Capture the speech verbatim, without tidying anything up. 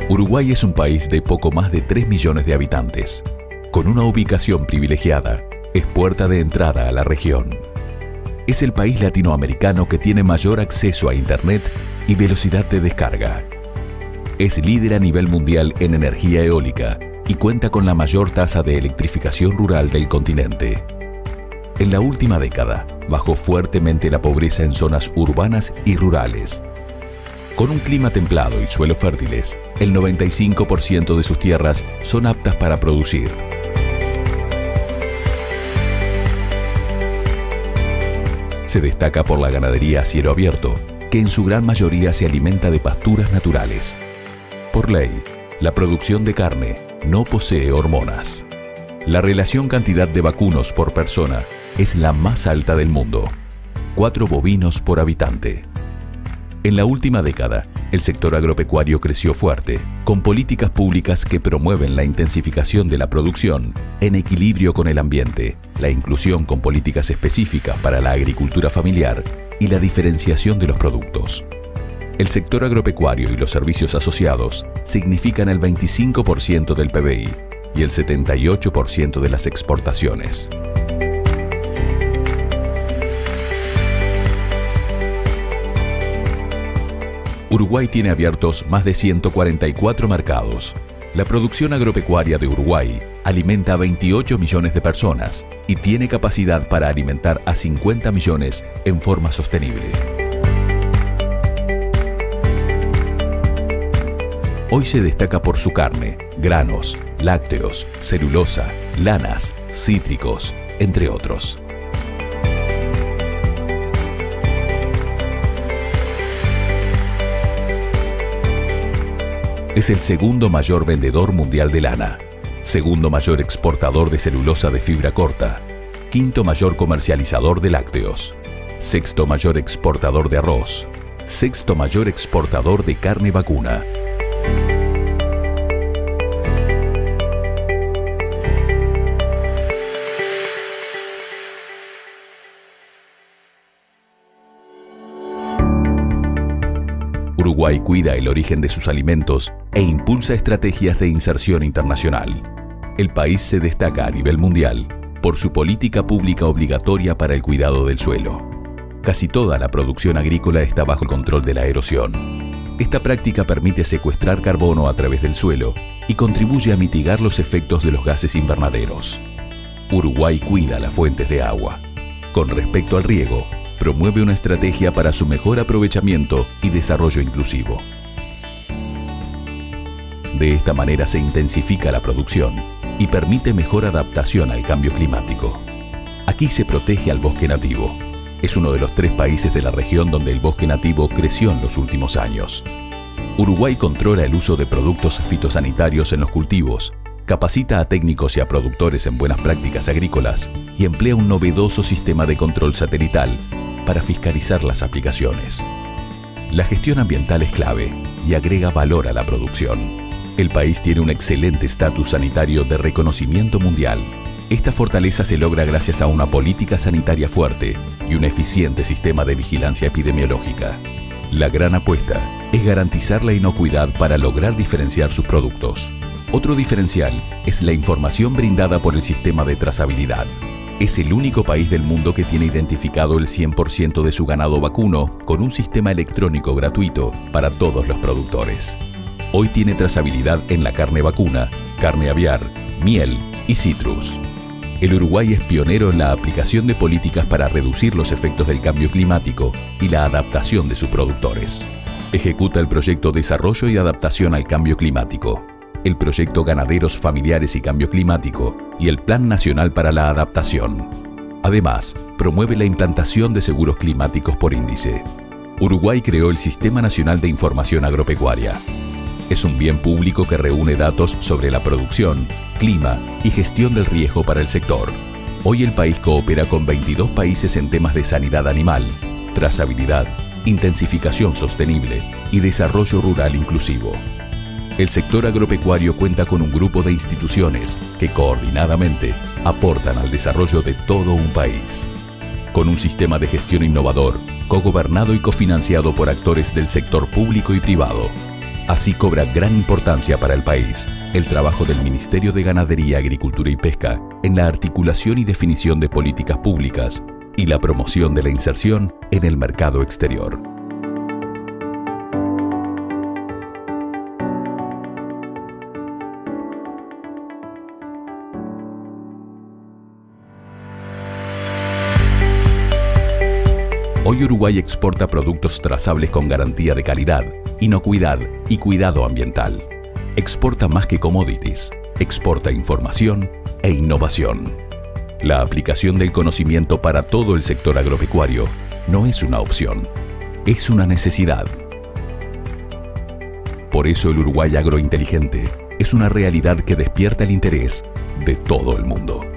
Uruguay es un país de poco más de tres millones de habitantes. Con una ubicación privilegiada, es puerta de entrada a la región. Es el país latinoamericano que tiene mayor acceso a Internet y velocidad de descarga. Es líder a nivel mundial en energía eólica y cuenta con la mayor tasa de electrificación rural del continente. En la última década, bajó fuertemente la pobreza en zonas urbanas y rurales. Con un clima templado y suelos fértiles, el noventa y cinco por ciento de sus tierras son aptas para producir. Se destaca por la ganadería a cielo abierto, que en su gran mayoría se alimenta de pasturas naturales. Por ley, la producción de carne no posee hormonas. La relación cantidad de vacunos por persona es la más alta del mundo, cuatro bovinos por habitante. En la última década, el sector agropecuario creció fuerte, con políticas públicas que promueven la intensificación de la producción en equilibrio con el ambiente, la inclusión con políticas específicas para la agricultura familiar y la diferenciación de los productos. El sector agropecuario y los servicios asociados significan el veinticinco por ciento del P B I y el setenta y ocho por ciento de las exportaciones. Uruguay tiene abiertos más de ciento cuarenta y cuatro mercados. La producción agropecuaria de Uruguay alimenta a veintiocho millones de personas y tiene capacidad para alimentar a cincuenta millones en forma sostenible. Hoy se destaca por su carne, granos, lácteos, celulosa, lanas, cítricos, entre otros. Es el segundo mayor vendedor mundial de lana, segundo mayor exportador de celulosa de fibra corta, quinto mayor comercializador de lácteos, sexto mayor exportador de arroz, sexto mayor exportador de carne vacuna. Uruguay cuida el origen de sus alimentos e impulsa estrategias de inserción internacional. El país se destaca a nivel mundial por su política pública obligatoria para el cuidado del suelo. Casi toda la producción agrícola está bajo el control de la erosión. Esta práctica permite secuestrar carbono a través del suelo y contribuye a mitigar los efectos de los gases invernaderos. Uruguay cuida las fuentes de agua. Con respecto al riego, promueve una estrategia para su mejor aprovechamiento y desarrollo inclusivo. De esta manera se intensifica la producción y permite mejor adaptación al cambio climático. Aquí se protege al bosque nativo. Es uno de los tres países de la región donde el bosque nativo creció en los últimos años. Uruguay controla el uso de productos fitosanitarios en los cultivos, capacita a técnicos y a productores en buenas prácticas agrícolas y emplea un novedoso sistema de control satelital para fiscalizar las aplicaciones. La gestión ambiental es clave y agrega valor a la producción. El país tiene un excelente estatus sanitario de reconocimiento mundial. Esta fortaleza se logra gracias a una política sanitaria fuerte y un eficiente sistema de vigilancia epidemiológica. La gran apuesta es garantizar la inocuidad para lograr diferenciar sus productos. Otro diferencial es la información brindada por el sistema de trazabilidad. Es el único país del mundo que tiene identificado el cien por ciento de su ganado vacuno con un sistema electrónico gratuito para todos los productores. Hoy tiene trazabilidad en la carne vacuna, carne aviar, miel y citrus. El Uruguay es pionero en la aplicación de políticas para reducir los efectos del cambio climático y la adaptación de sus productores. Ejecuta el proyecto Desarrollo y Adaptación al Cambio Climático, el proyecto Ganaderos Familiares y Cambio Climático y el Plan Nacional para la Adaptación. Además, promueve la implantación de seguros climáticos por índice. Uruguay creó el Sistema Nacional de Información Agropecuaria. Es un bien público que reúne datos sobre la producción, clima y gestión del riesgo para el sector. Hoy el país coopera con veintidós países en temas de sanidad animal, trazabilidad, intensificación sostenible y desarrollo rural inclusivo. El sector agropecuario cuenta con un grupo de instituciones que coordinadamente aportan al desarrollo de todo un país. Con un sistema de gestión innovador, cogobernado y cofinanciado por actores del sector público y privado, Así cobra gran importancia para el país el trabajo del Ministerio de Ganadería, Agricultura y Pesca en la articulación y definición de políticas públicas y la promoción de la inserción en el mercado exterior. Hoy Uruguay exporta productos trazables con garantía de calidad, inocuidad y cuidado ambiental. Exporta más que commodities, exporta información e innovación. La aplicación del conocimiento para todo el sector agropecuario no es una opción, es una necesidad. Por eso el Uruguay agrointeligente es una realidad que despierta el interés de todo el mundo.